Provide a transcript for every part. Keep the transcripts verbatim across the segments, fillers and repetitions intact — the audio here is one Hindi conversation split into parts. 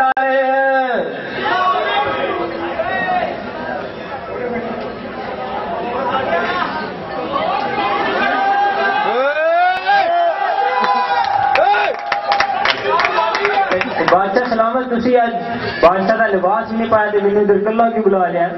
जा रहे हैं। बादशाह सलामत, तुसी आज बादशाह का लिबास नहीं पाया तो मैंने इधर कल्ला क्यों बुला लिया?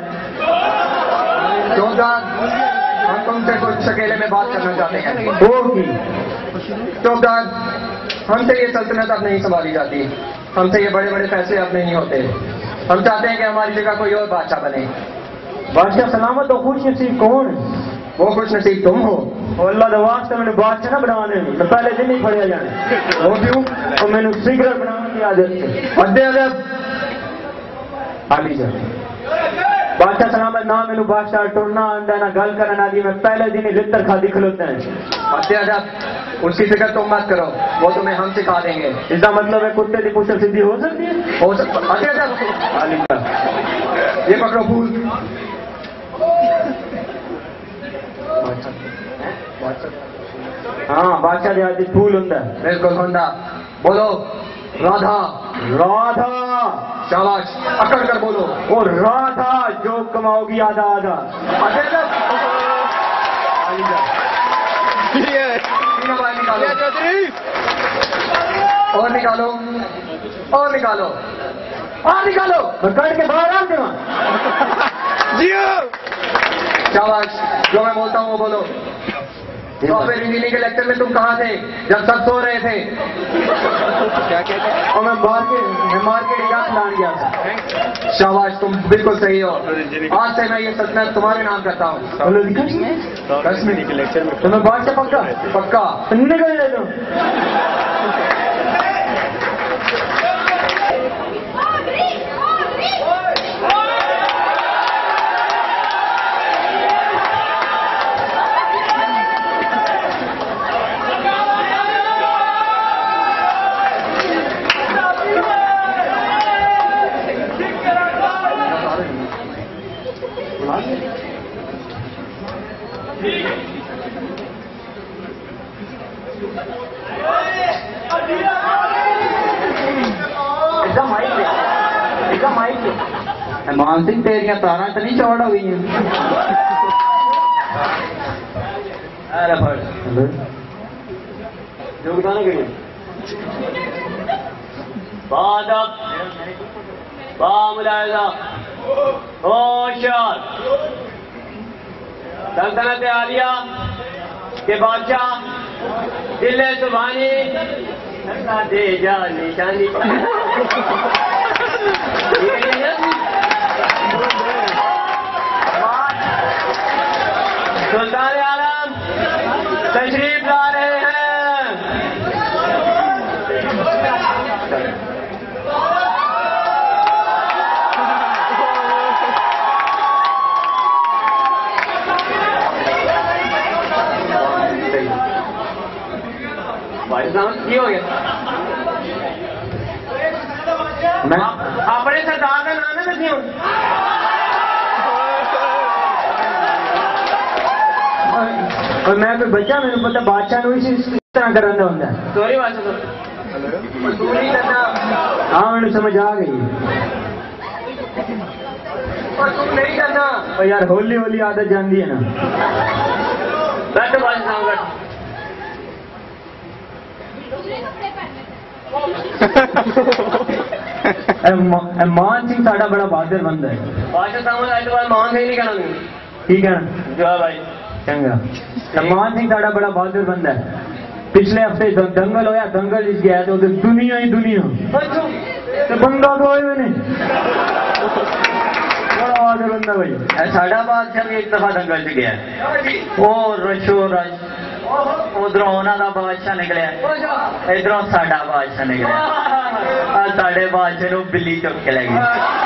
चौधर, हम तुमसे कुछ अकेले में बात करना चाहते हैं। होगी चौधर, हमसे ये सल्तनत अब नहीं संभाली जाती, हमसे ये बड़े बड़े फैसले अब नहीं होते। हम चाहते हैं कि हमारी जगह कोई और बादशाह बने। बादशाह सलामत, तो खुश नसीब कौन? वो खुश नसीब तुम हो। और अल्लाह का वास्ता मैंने बादशाह ना बनाने तो पहले दिन ही फड़िया जाने। वो क्यों? और मैंने सिगरेट बनाने की आदत है। अद्दे अदब आली जा बादशाह सलामत, ना मैंने बादशाह टुरना आंदा ना गल करना आदि, मैं पहले दिन ही लित्र खादी खलोते हैं। अद्दे अदब, उसकी फिक्र तुम मत करो, वो तुम्हें हम सिखा देंगे। इसका मतलब है कुत्ते की पूछल सीधी हो सकती है? हो सकता। अद्दे अदब, आली जा ये पकड़ो फूल। हाँ, बादशाह के हाथ फूल होता है। बिल्कुल होंदा। बोलो राधा। राधा। शाबाश, अकड़ कर बोलो। ओ राधा, जो कमाओगी आधा आधा। अद्दे अदब, और निकालो, और निकालो, और निकालो। मैं कट के बाहर आ जाऊँ। शाबाश, जो मैं बोलता हूँ वो बोलो। सॉफ्टवेयर इंजीनियरिंग के लेक्चर में तुम कहाँ थे जब सब सो रहे थे? क्या कहते हैं? और मैं मार्केट मैं मार्केट याद लान गया था। शाबाश, तुम बिल्कुल सही हो। आज से मैं ये सल्तनत तुम्हारे नाम करता हूँ। तो मैं बादशाह पक्का पक्का निकल ले दो। मान सिंह, तेरिया तारा तो नहीं चौड़ हो गई हैं? जो बताना करिए बादब बामुलायजा होशियार सल्तनत आलिया के बादशाह दिल्ले सुभानी दे जा निशानी। सुल्तान आलम तशरीफ ला रहे हैं। भाई साहब ये हो गया, मैं अपने सरदार का नाम है नहीं हूँ। और मैं कोई बच्चा, मैंने पता बादशाह को इस तरह करना होता है। सॉरी बादशाह, मजदूरी करना। हाँ, मैंने समझ आ गई। और तुम नहीं करना। और यार होली होली आदत जानती है ना। बैठो बादशाह, बैठो। मान सिंह साडा बड़ा बहादुर बंदा है। बादशाह साहब आज बार मान सिंह नहीं कहना। ठीक है ना? जो भाई चंगा। मान सिंह साडा बड़ा बहादुर बंदा है। पिछले हफ्ते दंगल होया, दंगल इस गया तो दुनिया ही दुनिया तो बंदा तो आए मैंने बड़ा बहादुर बंदा भाई। साडा बादशाह भी एक दफा दंगल च गया, वो रशो रश उधरों उन्होंने बादशाह निकलिया, इधरों साडा बादशाह निकलिया। साडे बादशाह को बिल्ली चुक के लगी।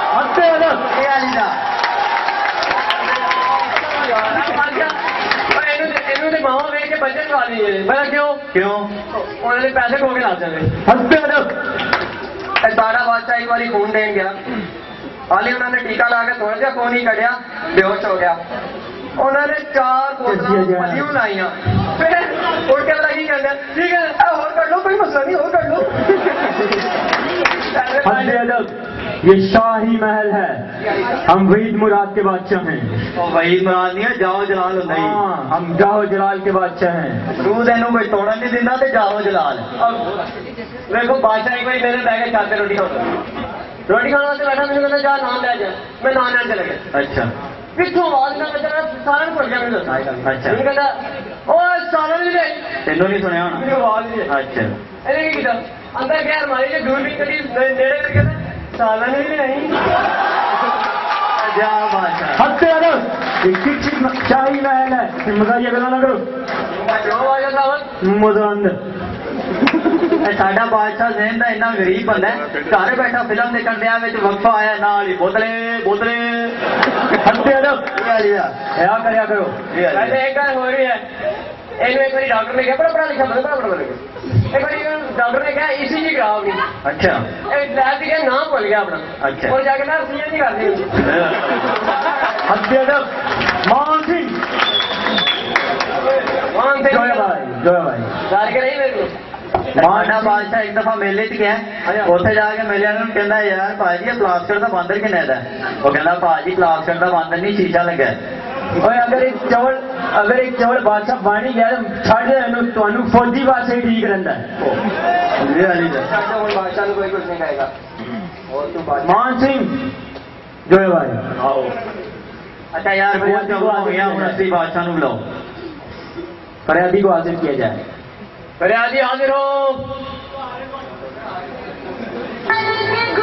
मावा वेच के बचत वाली है। बोला क्यों क्यों उन्होंने पैसे खो के ला चले। सारा बादशाह एक बारी खून देन गया, हाली उन्होंने टीका ला के थोड़ा जहा खून ही कढ़िया, बेहोश हो गया। उन्होंने चार बोतल लाइया, फिर उठ के लगी कहते ठीक है और कर लो, कोई मसला नहीं, और कर लो। हद अदब, ये शाही महल है। हम वहीद मुराद के बादशाह हैं। वहीद मुराद नहीं है, जाओ जलाल होता ही। हाँ, हम जाओ जलाल के बादशाह हैं। तू तेनू कोई तोड़न नहीं दिंदा ते जाओ जलाल। देखो बादशाह एक बार मेरे बैग चाहते रोटी खाओ, रोटी खाने वास्ते बैठा, मैंने कहना जा नान ले जा, मैं नान लेने चला गया। अच्छा पिछों आवाज ना बजा, सारा पड़ गया मैंने दसा। अच्छा। मैंने कहता ओए सारा नहीं ले, तेनू नहीं सुनिया होना। मेरी आवाज नहीं है। अच्छा अरे की किया अंदर गया हमारी जो दूर भी करी नेड़े करके कहता साला नहीं नहीं। जा बादशाह। हद अदब, ये किसी शाही महल है। मजाक गला ना करो। जो आवाज आता है मजा अंदर साडा बादशाह जहन का इन्ना गरीब बंदा है, घर बैठा फिल्म देखण दिया, विच वक्फा आया नाल ही बोतले बोतले। हद अदब, क्या करया करो। वैसे एक गल हो रही है, इन्हें एक बार डॉक्टर ने कहा बड़ा पढ़ा लिखा बंदा, बड़ा पढ़ा लिखा, एक बार डॉक्टर ने कहा ईसीजी कराओ अपनी। अच्छा लैब की क्या नाम भूल गया अपना। अच्छा। और जाके ना सीएन नहीं कर दी। हद अदब, मान सिंह। मान सिंह जोया भाई, जोया भाई। डाल के नहीं मेरे को माना बादशाह एक दफा मेले च गया, उत्थे जाके मेले वाले नूं कहंदा यार भाजी ये प्लास्टर का बांदर किन्ने दा है? वो कहंदा भाजी प्लास्टर का बांदर नहीं, शीशा लगा है। और अगर एक चवल अगर एक चवल बादशाह बाणी गया तो छड़ देना तो फौजी वास्ते ठीक रहता है। ये वाली दा। बादशाह ने कोई कुछ नहीं कहेगा। और तू बादशाह मान सिंह, जोया भाई। आओ। अच्छा यार बहुत चौका हो गया, हुण असली बादशाह नूं बुलाओ। फरियादी को हाजिर किया जाए। फरियादी हाजिर हो।